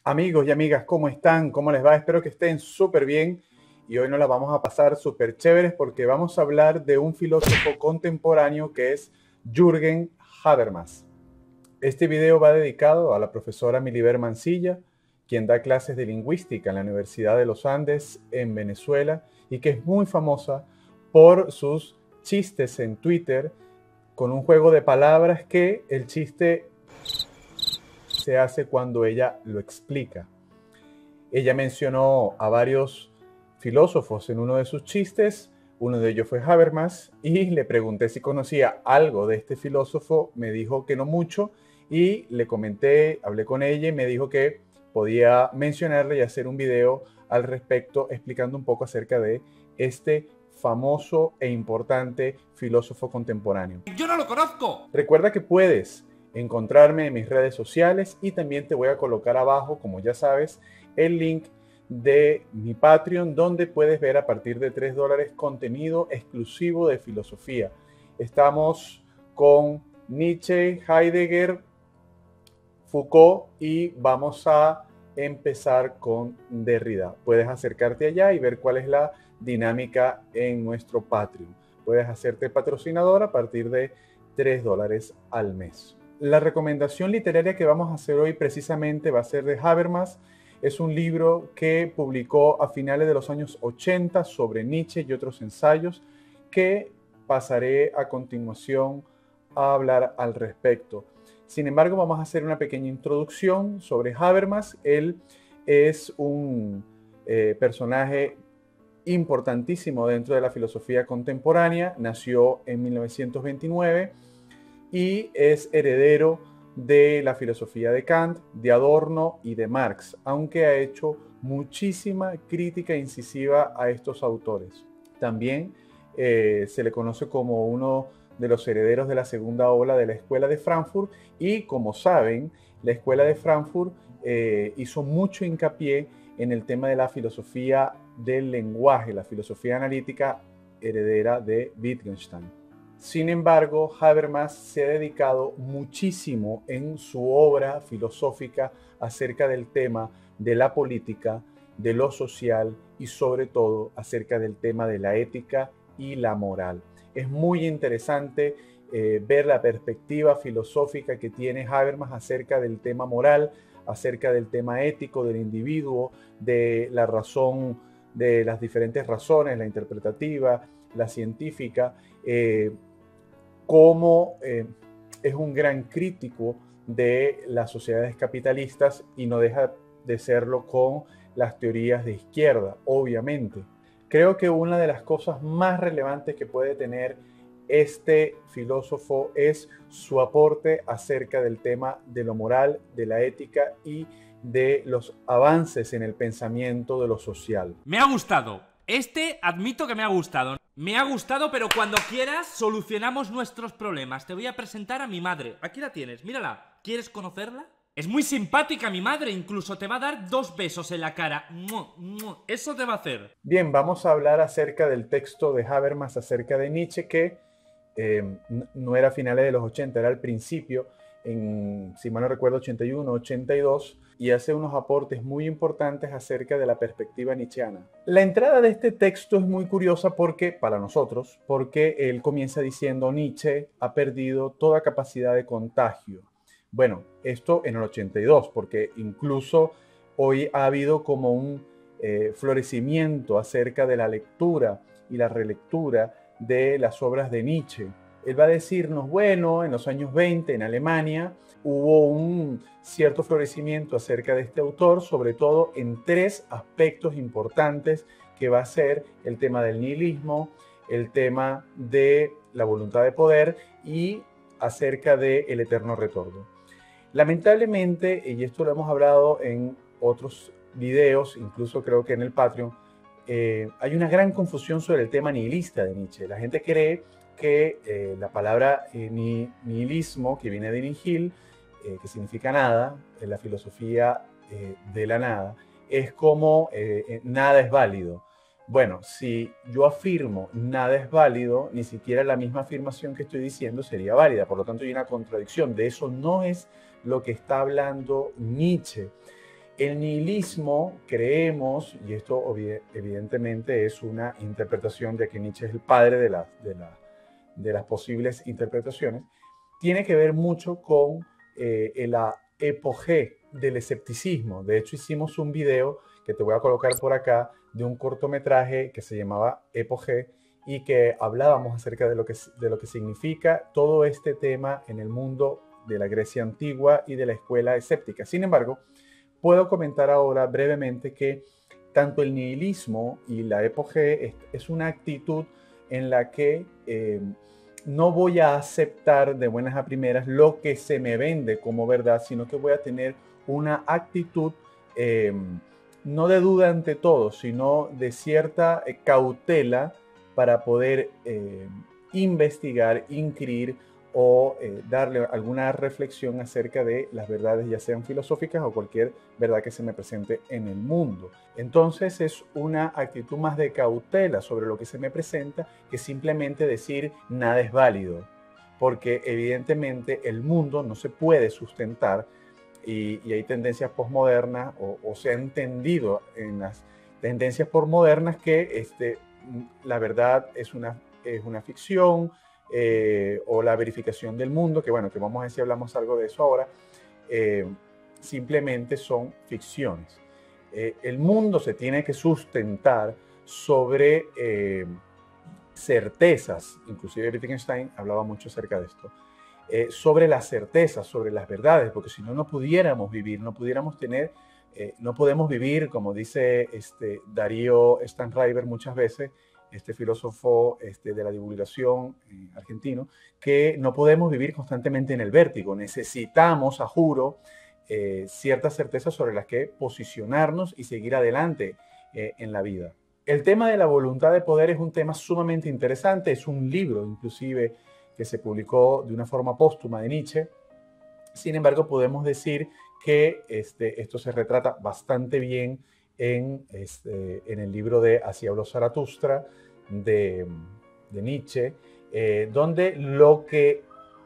Amigos y amigas, ¿cómo están? ¿Cómo les va? Espero que estén súper bien y hoy nos la vamos a pasar súper chéveres porque vamos a hablar de un filósofo contemporáneo que es Jürgen Habermas. Este video va dedicado a la profesora Miliber Mancilla, quien da clases de lingüística en la Universidad de los Andes en Venezuela y que es muy famosa por sus chistes en Twitter con un juego de palabras que el chiste se hace cuando ella lo explica. Ella mencionó a varios filósofos en uno de sus chistes, uno de ellos fue Habermas, y le pregunté si conocía algo de este filósofo, me dijo que no mucho, y le comenté, hablé con ella y me dijo que podía mencionarle y hacer un video al respecto explicando un poco acerca de este famoso e importante filósofo contemporáneo. ¡Yo no lo conozco! Recuerda que puedes encontrarme en mis redes sociales y también te voy a colocar abajo, como ya sabes, el link de mi Patreon, donde puedes ver a partir de $3 contenido exclusivo de filosofía. Estamos con Nietzsche, Heidegger, Foucault y vamos a empezar con Derrida. Puedes acercarte allá y ver cuál es la dinámica en nuestro Patreon. Puedes hacerte patrocinador a partir de $3 al mes. La recomendación literaria que vamos a hacer hoy precisamente va a ser de Habermas. Es un libro que publicó a finales de los años 80 sobre Nietzsche y otros ensayos que pasaré a continuación a hablar al respecto. Sin embargo, vamos a hacer una pequeña introducción sobre Habermas. Él es un personaje importantísimo dentro de la filosofía contemporánea. Nació en 1929 y es heredero de la filosofía de Kant, de Adorno y de Marx, aunque ha hecho muchísima crítica incisiva a estos autores. También se le conoce como uno de los herederos de la segunda ola de la Escuela de Frankfurt y, como saben, la Escuela de Frankfurt hizo mucho hincapié en el tema de la filosofía del lenguaje, la filosofía analítica heredera de Wittgenstein. Sin embargo, Habermas se ha dedicado muchísimo en su obra filosófica acerca del tema de la política, de lo social y sobre todo acerca del tema de la ética y la moral. Es muy interesante ver la perspectiva filosófica que tiene Habermas acerca del tema moral, acerca del tema ético del individuo, de la razón, de las diferentes razones, la interpretativa, la científica, cómo es un gran crítico de las sociedades capitalistas y no deja de serlo con las teorías de izquierda, obviamente. Creo que una de las cosas más relevantes que puede tener este filósofo es su aporte acerca del tema de lo moral, de la ética y de los avances en el pensamiento de lo social. Me ha gustado. Admito que me ha gustado. Me ha gustado, pero cuando quieras solucionamos nuestros problemas. Te voy a presentar a mi madre. Aquí la tienes, mírala. ¿Quieres conocerla? Es muy simpática mi madre, incluso te va a dar 2 besos en la cara. Eso te va a hacer. Bien, vamos a hablar acerca del texto de Habermas acerca de Nietzsche, que no era a finales de los 80, era al principio, si mal no recuerdo, 81, 82, y hace unos aportes muy importantes acerca de la perspectiva nietzscheana. La entrada de este texto es muy curiosa para nosotros, porque él comienza diciendo: Nietzsche ha perdido toda capacidad de contagio. Bueno, esto en el 82, porque incluso hoy ha habido como un florecimiento acerca de la lectura y la relectura de las obras de Nietzsche. Él va a decirnos, bueno, en los años 20 en Alemania hubo un cierto florecimiento acerca de este autor, sobre todo en 3 aspectos importantes, que va a ser el tema del nihilismo, el tema de la voluntad de poder y acerca del eterno retorno. Lamentablemente, y esto lo hemos hablado en otros videos, incluso creo que en el Patreon, hay una gran confusión sobre el tema nihilista de Nietzsche. La gente cree que la palabra nihilismo, que viene de nihil, que significa nada, en la filosofía de la nada, es como nada es válido. Bueno, si yo afirmo nada es válido, ni siquiera la misma afirmación que estoy diciendo sería válida. Por lo tanto, hay una contradicción. De eso no es lo que está hablando Nietzsche. El nihilismo, creemos, y esto evidentemente es una interpretación, ya que Nietzsche es el padre de las posibles interpretaciones, tiene que ver mucho con la epogé del escepticismo. De hecho, hicimos un video que te voy a colocar por acá de un cortometraje que se llamaba Epogé y que hablábamos acerca de lo que significa todo este tema en el mundo de la Grecia antigua y de la escuela escéptica. Sin embargo, puedo comentar ahora brevemente que tanto el nihilismo y la epogé es una actitud en la que no voy a aceptar de buenas a primeras lo que se me vende como verdad, sino que voy a tener una actitud no de duda ante todo, sino de cierta cautela para poder investigar, inquirir o darle alguna reflexión acerca de las verdades, ya sean filosóficas o cualquier verdad que se me presente en el mundo. Entonces es una actitud más de cautela sobre lo que se me presenta que simplemente decir nada es válido, porque evidentemente el mundo no se puede sustentar y hay tendencias posmodernas o se ha entendido en las tendencias posmodernas que la verdad es una ficción, o la verificación del mundo, que bueno, que vamos a ver si hablamos algo de eso ahora, simplemente son ficciones. El mundo se tiene que sustentar sobre certezas, inclusive Wittgenstein hablaba mucho acerca de esto, sobre las certezas, sobre las verdades, porque si no, no pudiéramos vivir, no pudiéramos tener, no podemos vivir, como dice Darío Stanriver muchas veces, este filósofo de la divulgación argentino, que no podemos vivir constantemente en el vértigo. Necesitamos, a juro, ciertas certezas sobre las que posicionarnos y seguir adelante en la vida. El tema de la voluntad de poder es un tema sumamente interesante. Es un libro, inclusive, que se publicó de una forma póstuma de Nietzsche. Sin embargo, podemos decir que esto se retrata bastante bien en el libro de Así habló Zaratustra de Nietzsche, donde lo que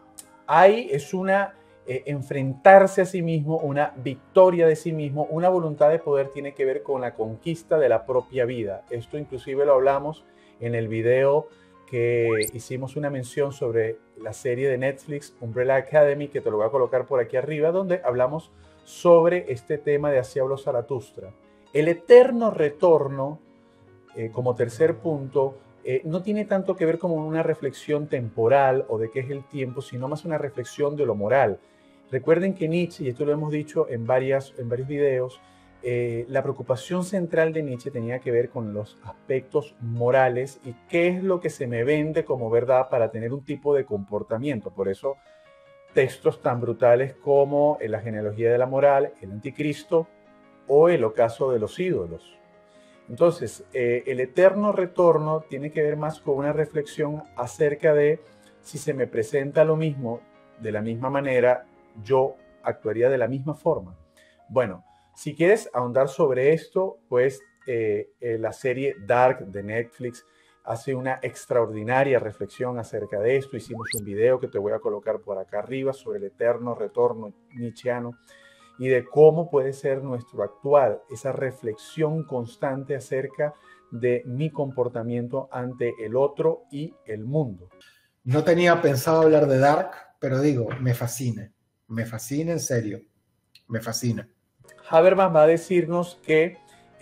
hay es una enfrentarse a sí mismo, una victoria de sí mismo, una voluntad de poder tiene que ver con la conquista de la propia vida. Esto inclusive lo hablamos en el video que hicimos una mención sobre la serie de Netflix Umbrella Academy, que te lo voy a colocar por aquí arriba, donde hablamos sobre este tema de Así habló Zaratustra. El eterno retorno, como tercer punto, no tiene tanto que ver como una reflexión temporal o de qué es el tiempo, sino más una reflexión de lo moral. Recuerden que Nietzsche, y esto lo hemos dicho en varios videos, la preocupación central de Nietzsche tenía que ver con los aspectos morales y qué es lo que se me vende como verdad para tener un tipo de comportamiento. Por eso textos tan brutales como La genealogía de la moral, El anticristo o El ocaso de los ídolos. Entonces, el eterno retorno tiene que ver más con una reflexión acerca de si se me presenta lo mismo, de la misma manera, yo actuaría de la misma forma. Bueno, si quieres ahondar sobre esto, pues la serie Dark de Netflix hace una extraordinaria reflexión acerca de esto. Hicimos un video que te voy a colocar por acá arriba sobre el eterno retorno nietzscheano y de cómo puede ser nuestro actuar, esa reflexión constante acerca de mi comportamiento ante el otro y el mundo. No tenía pensado hablar de Dark, pero digo, me fascina en serio, me fascina. Habermas va a decirnos que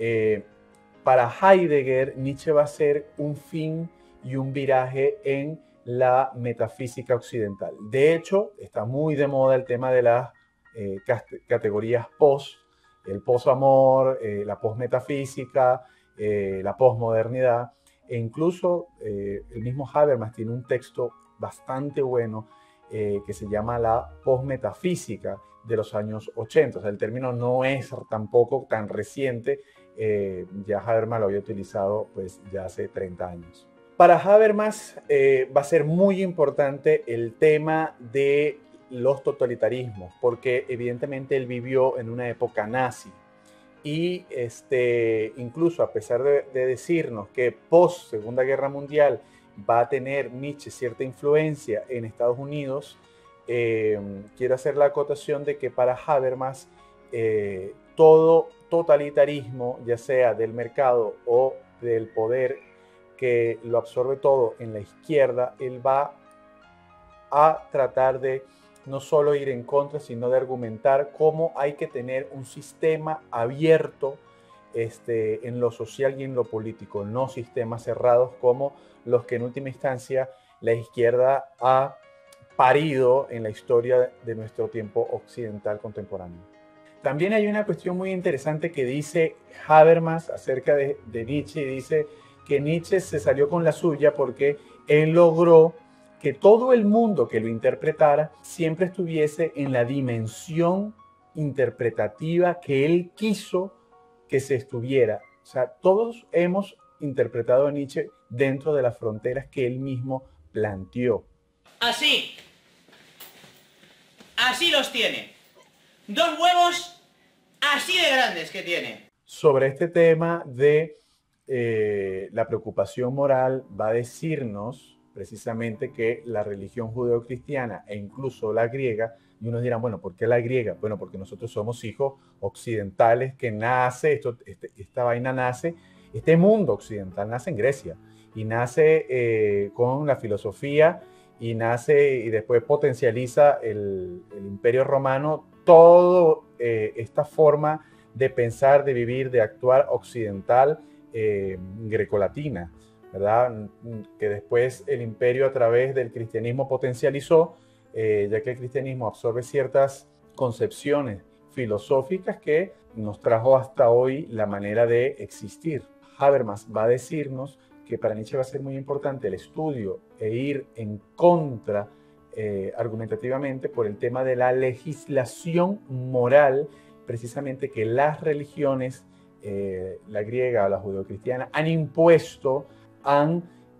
para Heidegger, Nietzsche va a ser un fin y un viraje en la metafísica occidental. De hecho, está muy de moda el tema de las categorías post, el post-amor, la post-metafísica, la post-modernidad, e incluso el mismo Habermas tiene un texto bastante bueno que se llama la post-metafísica de los años 80. O sea, el término no es tampoco tan reciente, ya Habermas lo había utilizado pues ya hace 30 años. Para Habermas va a ser muy importante el tema de los totalitarismos, porque evidentemente él vivió en una época nazi y incluso a pesar de decirnos que post Segunda Guerra Mundial va a tener Nietzsche cierta influencia en Estados Unidos, quiero hacer la acotación de que para Habermas todo totalitarismo, ya sea del mercado o del poder que lo absorbe todo en la izquierda, él va a tratar de no solo ir en contra, sino de argumentar cómo hay que tener un sistema abierto en lo social y en lo político, no sistemas cerrados como los que en última instancia la izquierda ha parido en la historia de nuestro tiempo occidental contemporáneo. También hay una cuestión muy interesante que dice Habermas acerca de Nietzsche, y dice que Nietzsche se salió con la suya porque él logró que todo el mundo que lo interpretara siempre estuviese en la dimensión interpretativa que él quiso que se estuviera. O sea, todos hemos interpretado a Nietzsche dentro de las fronteras que él mismo planteó. Así. Así los tiene. 2 huevos así de grandes que tiene. Sobre este tema de la preocupación moral, va a decirnos precisamente que la religión judeocristiana e incluso la griega, y unos dirán, bueno, ¿por qué la griega? Bueno, porque nosotros somos hijos occidentales que nace, esta vaina nace, este mundo occidental nace en Grecia y nace con la filosofía y nace y después potencializa el Imperio Romano, toda esta forma de pensar, de vivir, de actuar occidental, grecolatina, ¿verdad? Que después el imperio a través del cristianismo potencializó, ya que el cristianismo absorbe ciertas concepciones filosóficas que nos trajo hasta hoy la manera de existir. Habermas va a decirnos que para Nietzsche va a ser muy importante el estudio e ir en contra argumentativamente por el tema de la legislación moral, precisamente que las religiones, la griega o la judeocristiana, han impuesto, han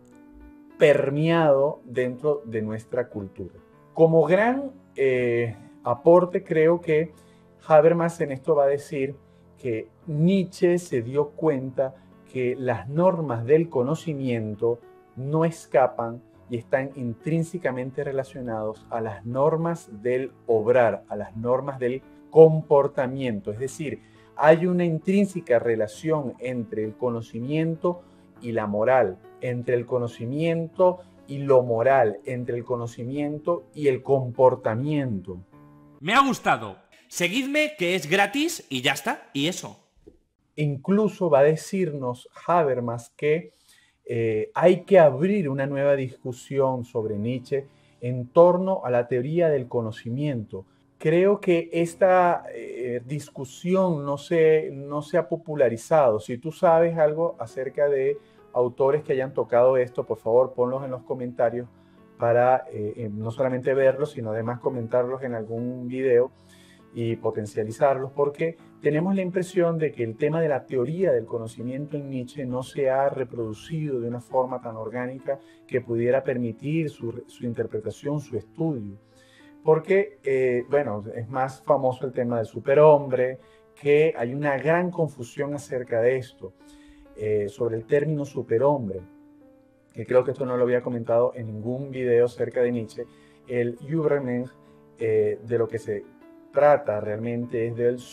permeado dentro de nuestra cultura. Como gran aporte, creo que Habermas en esto va a decir que Nietzsche se dio cuenta que las normas del conocimiento no escapan y están intrínsecamente relacionados a las normas del obrar, a las normas del comportamiento. Es decir, hay una intrínseca relación entre el conocimiento y la moral, entre el conocimiento y lo moral, entre el conocimiento y el comportamiento. Me ha gustado. Seguidme, que es gratis y ya está, y eso. Incluso va a decirnos Habermas que hay que abrir una nueva discusión sobre Nietzsche en torno a la teoría del conocimiento. Creo que esta discusión no se ha popularizado. Si tú sabes algo acerca de autores que hayan tocado esto, por favor, ponlos en los comentarios para no solamente verlos, sino además comentarlos en algún video y potencializarlos, porque tenemos la impresión de que el tema de la teoría del conocimiento en Nietzsche no se ha reproducido de una forma tan orgánica que pudiera permitir su interpretación, su estudio. Porque, bueno, es más famoso el tema del superhombre, que hay una gran confusión acerca de esto, sobre el término superhombre, que creo que esto no lo había comentado en ningún video acerca de Nietzsche. El Übermensch, de lo que se trata realmente es del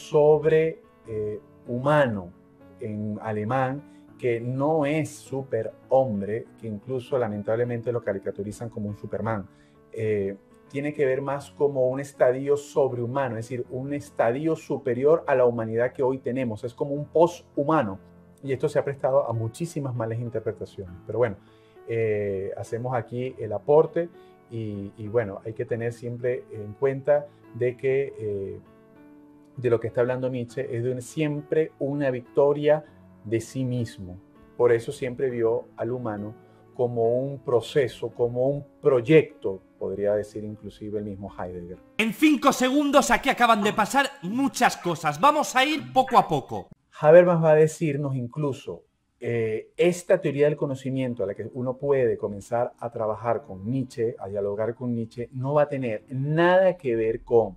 sobrehumano en alemán, que no es superhombre, que incluso lamentablemente lo caricaturizan como un Superman. Tiene que ver más como un estadio sobrehumano, es decir, un estadio superior a la humanidad que hoy tenemos. Es como un poshumano. Y esto se ha prestado a muchísimas malas interpretaciones. Pero bueno, hacemos aquí el aporte y bueno, hay que tener siempre en cuenta de que de lo que está hablando Nietzsche es de siempre una victoria de sí mismo. Por eso siempre vio al humano como un proceso, como un proyecto, podría decir inclusive el mismo Heidegger. En 5 segundos aquí acaban de pasar muchas cosas. Vamos a ir poco a poco. Habermas va a decirnos incluso esta teoría del conocimiento a la que uno puede comenzar a trabajar con Nietzsche, a dialogar con Nietzsche, no va a tener nada que ver con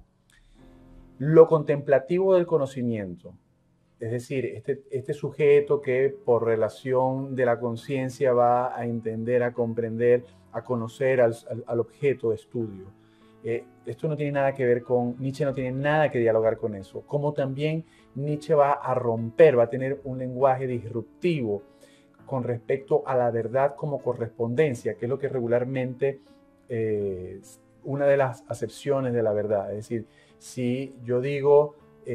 lo contemplativo del conocimiento. Es decir, este sujeto que por relación de la conciencia va a entender, a comprender, a conocer al objeto de estudio. Esto no tiene nada que ver con, Nietzsche no tiene nada que dialogar con eso. Como también Nietzsche va a romper, va a tener un lenguaje disruptivo con respecto a la verdad como correspondencia, que es lo que regularmente una de las acepciones de la verdad. Es decir, si yo digo,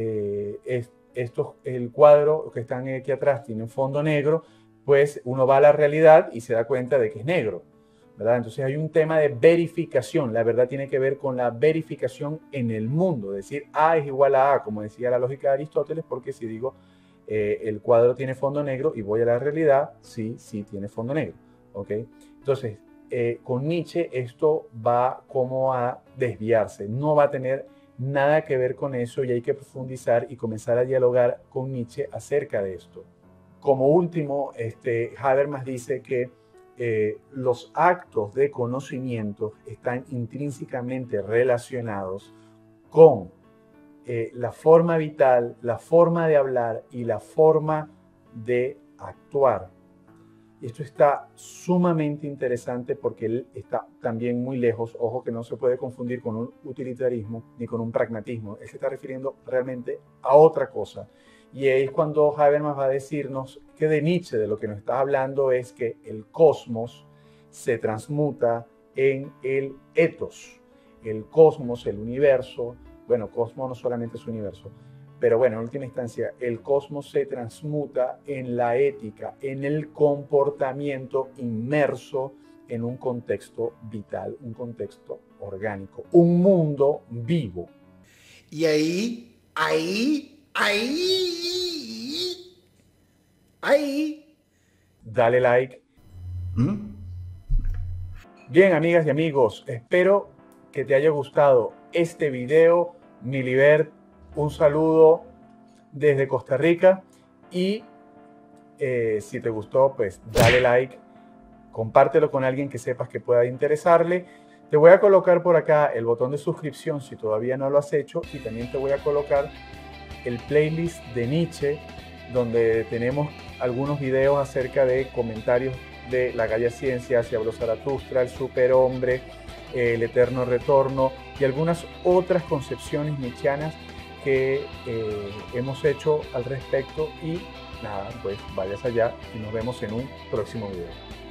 el cuadro que están aquí atrás tiene un fondo negro, pues uno va a la realidad y se da cuenta de que es negro, ¿verdad? Entonces hay un tema de verificación. La verdad tiene que ver con la verificación en el mundo. Es decir, A es igual a A, como decía la lógica de Aristóteles, porque si digo el cuadro tiene fondo negro y voy a la realidad, sí tiene fondo negro, ¿ok? Entonces, con Nietzsche esto va como a desviarse, no va a tener nada que ver con eso y hay que profundizar y comenzar a dialogar con Nietzsche acerca de esto. Como último, Habermas dice que los actos de conocimiento están intrínsecamente relacionados con la forma vital, la forma de hablar y la forma de actuar. Y esto está sumamente interesante porque él está también muy lejos, ojo que no se puede confundir con un utilitarismo ni con un pragmatismo, él se está refiriendo realmente a otra cosa. Y es cuando Habermas va a decirnos que de Nietzsche, de lo que nos está hablando es que el cosmos se transmuta en el ethos. El cosmos, el universo, bueno, cosmos no solamente es universo, pero bueno, en última instancia, el cosmos se transmuta en la ética, en el comportamiento inmerso en un contexto vital, un contexto orgánico, un mundo vivo. Y ahí. Dale like. Bien, amigas y amigos, espero que te haya gustado este video. Milibert, un saludo desde Costa Rica y si te gustó, pues dale like, compártelo con alguien que sepas que pueda interesarle. Te voy a colocar por acá el botón de suscripción si todavía no lo has hecho y también te voy a colocar el playlist de Nietzsche donde tenemos algunos videos acerca de comentarios de La Gaya Ciencia, Hacia habló Zaratustra, El Superhombre, El Eterno Retorno y algunas otras concepciones nietzscheanas que hemos hecho al respecto y nada, pues vayas allá y nos vemos en un próximo video.